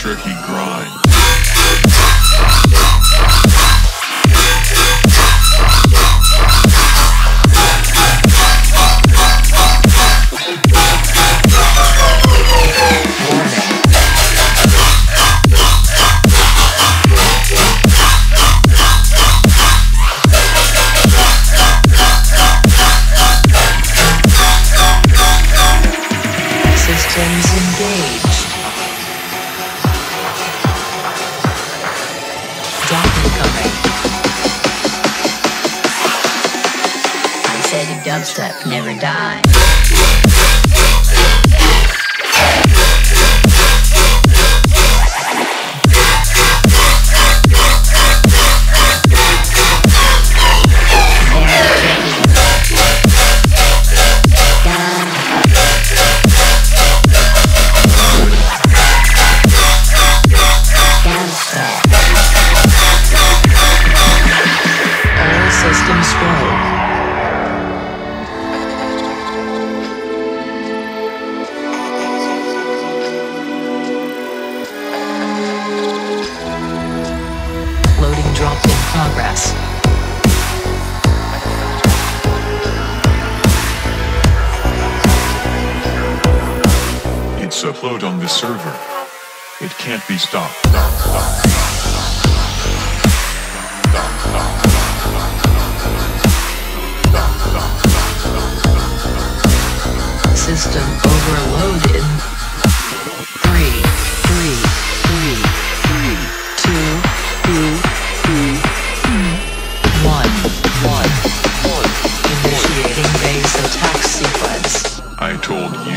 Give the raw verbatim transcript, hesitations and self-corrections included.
tricky grind. Systems engaged. Drop incoming. I said dubstep never dies. Systems go. Loading drop in progress. It's upload on the server. It can't be stopped. System overloaded. Three, three, three, three, two, two, two, one, one, one. Initiating base attack sequence. I told you.